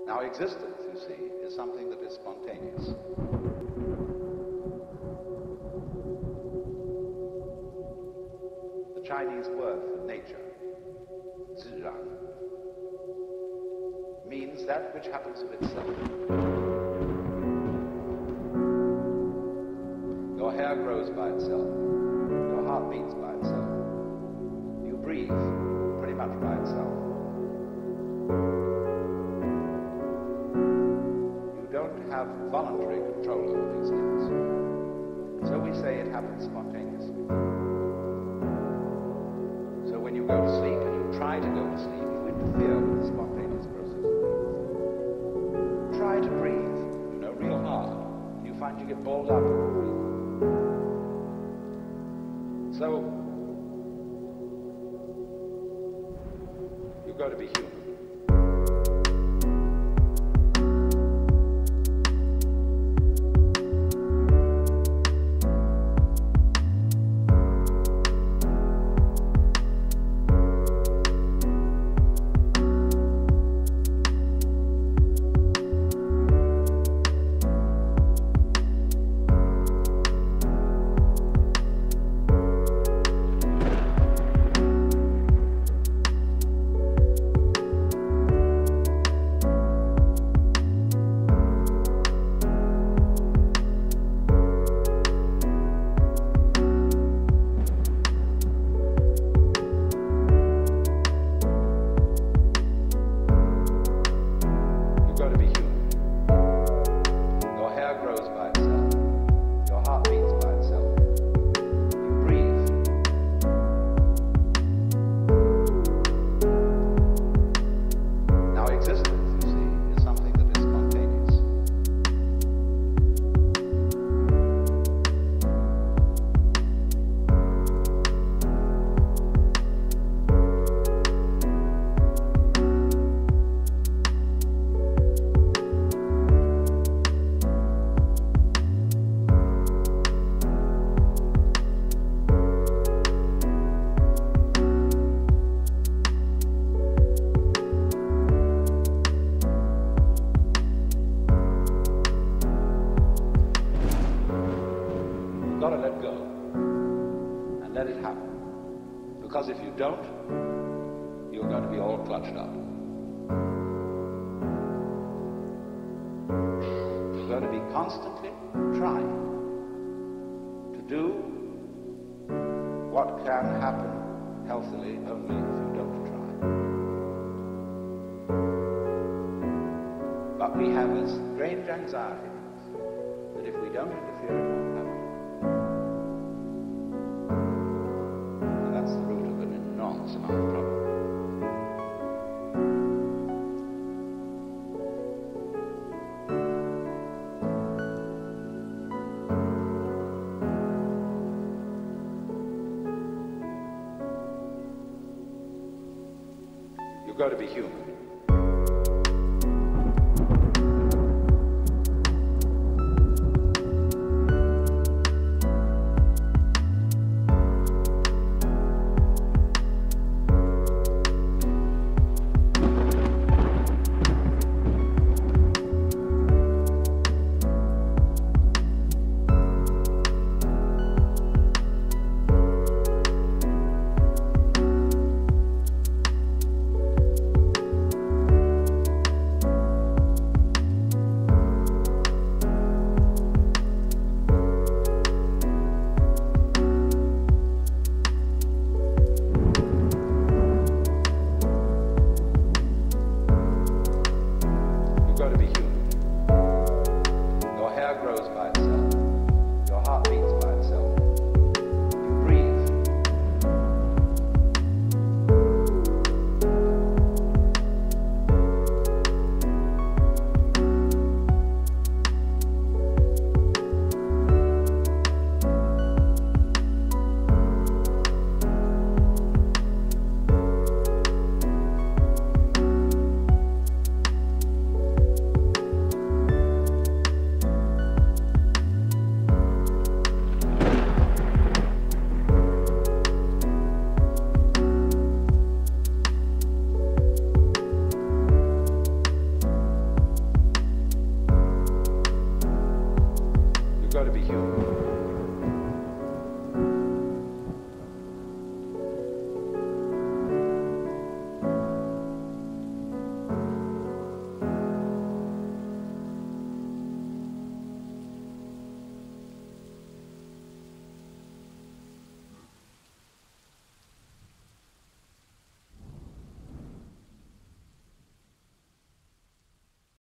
Now, existence, you see, is something that is spontaneous. The Chinese word for nature, zhiran, means that which happens of itself. Your hair grows by itself. Your heart beats by itself. You breathe pretty much by itself. You don't have voluntary control over these things. So we say it happens spontaneously. So when you go to sleep and you try to go to sleep, you interfere with the spontaneous process. Try to breathe, real hard, and you find you get balled up in the breathing. So, you've got to be human. You've got to let go and let it happen. Because if you don't, you're going to be all clutched up. You're going to be constantly trying to do what can happen healthily only if you don't try. But we have a strange anxiety that if we don't interfere, it won't happen. And that's the root of an enormous amount of trouble. You've got to be human.